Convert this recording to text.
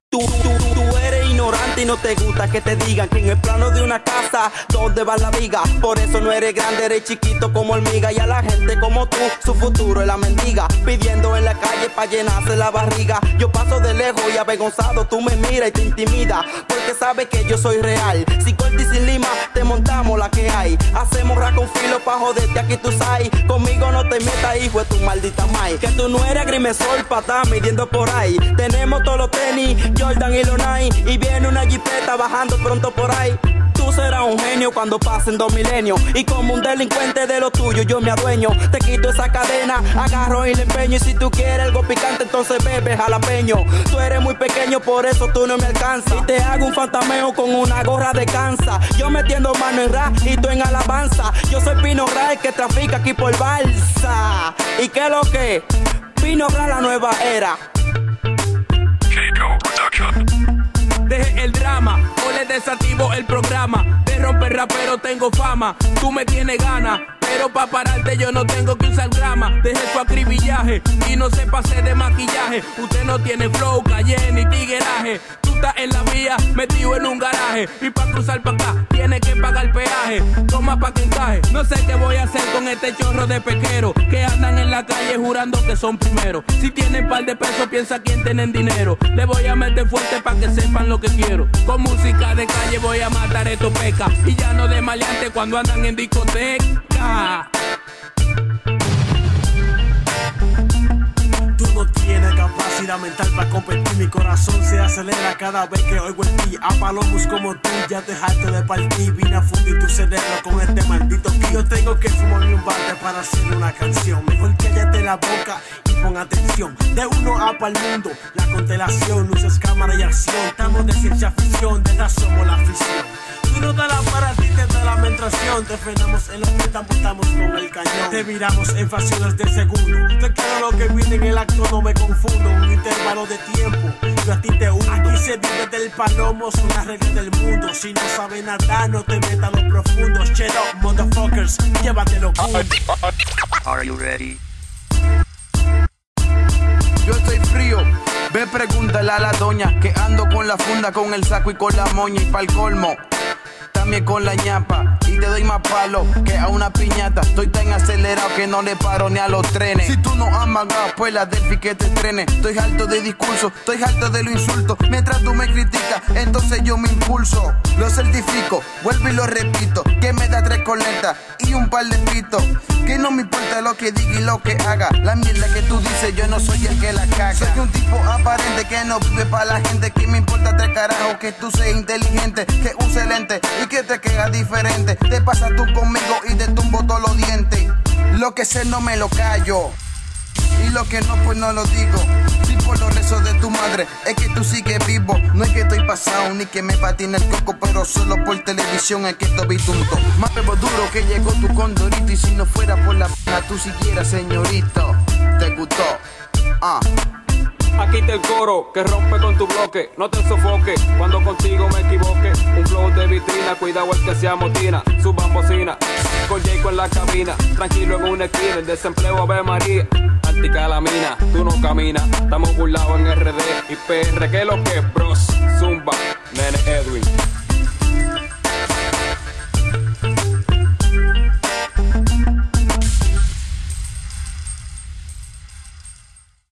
Tú eres ignorante y no te gusta que te digan que en el plano de una casa donde va la viga. Por eso no eres grande, eres chiquito como hormiga. Y a la gente como tú, su futuro es la mendiga, pidiendo en la calle pa' llenarse la barriga. Yo paso de lejos y avergonzado tú me miras y te intimida, porque sabes que yo soy real. Sin corte y sin lima te montamos la que hay. Hacemos ra con filo pa' joderte aquí tú sabes. Conmigo no te metas, hijo de tu maldita mai. Que tú no eres agrimensor pa' estar midiendo por ahí. Tenemos todos los tenis Jordan y Lonai, y viene una jipeta bajando pronto por ahí. Tú serás un genio cuando pasen 2 milenios, y como un delincuente de lo tuyo yo me adueño. Te quito esa cadena, agarro y le empeño, y si tú quieres algo picante entonces bebe jalapeño. Tú eres muy pequeño, por eso tú no me alcanzas, y te hago un fantameo con una gorra de cansa. Yo metiendo mano en rap y tú en alabanza. Yo soy Pino Ray que trafica aquí por Balsa. ¿Y qué es lo que? Pino Ray, la nueva era. Deje el drama, o le desactivo el programa. De romper rapero tengo fama, tú me tienes ganas, pero pa' pararte yo no tengo que usar grama. Deje su acribillaje y no se pase de maquillaje. Usted no tiene flow, calle ni tigueraje. Tú estás en la vía, metido en un garaje, y pa' cruzar pa' acá tiene que pagar peaje. Toma pa' que encaje. No sé qué voy a hacer con este chorro de pequeros que andan en la calle jurando que son primeros. Si tienen par de pesos piensa quién tienen dinero. Le voy a meter fuerte pa' que sepan lo que quiero. Con música de calle voy a matar estos pecas, y ya no de maleante cuando andan en discoteca. Tú no tienes capacidad mental para competir. Mi corazón se acelera cada vez que oigo en ti. A palomos como tú ya te harto de partir. Vine a fundir tu cerebro con este maldito ki. Yo tengo que fumarme un bate para hacer una canción. Mejor cállate la boca y pon atención. De uno a pa'l mundo, la constelación, luces, cámara y acción. Estamos de ciencia ficción, de verdad somos la afición. Tú no te la para ti, te da la menstruación. Te frenamos en los que apuntamos con el cañón. Te viramos en fracciones de segundo. Te quiero lo que viene en el acto, no me confundo. Un intervalo de tiempo, yo a ti te hundo. Aquí se vive del palomo, son las reglas del mundo. Si no sabes nadar, no te metas a los profundos. Shut up, motherfuckers, llévatelo. Are you ready? Yo estoy frío, ve pregúntale a la doña que ando con la funda, con el saco y con la moña, y pa'l colmo también con la ñapa, y te doy más palo que a una piñata. Estoy tan acelerado que no le paro ni a los trenes. Si tú no has magado, pues la Delphi que te estrene. Estoy harto de discurso, estoy harto de los insultos. Mientras tú me criticas, entonces yo me impulso. Lo certifico, vuelvo y lo repito, que me da 3 coletas y un par de pitos. Que no me importa lo que diga y lo que haga. La mierda que tú dices, yo no soy el que la caga. Soy un tipo aparente que no vive para la gente. Que me importa 3 carajos que tú seas inteligente, que use lente y que te queda diferente. Te pasas tú conmigo y te tumbo todos los dientes. Lo que sé no me lo callo, y lo que no pues no lo digo. Si por los rezos de tu madre es que tú sigues vivo. No es que estoy pasado ni que me patina el coco, pero solo por televisión es que estoy tonto. Más bebo duro que llegó tu condorito, y si no fuera por la p***, tú siguieras señorito. ¿Te gustó? Aquí está el coro que rompe con tu bloque. No te sofoques cuando contigo me equivoque. Un flow de vitrina, cuidado el que se amotina. Su bambocina, con Jayco en la cabina. Tranquilo en una esquina, el desempleo Ave María. Anticalamina, tú no caminas. Estamos burlados en RD y PR. ¿Qué es lo que es, bros? Zumba, nene Edwin.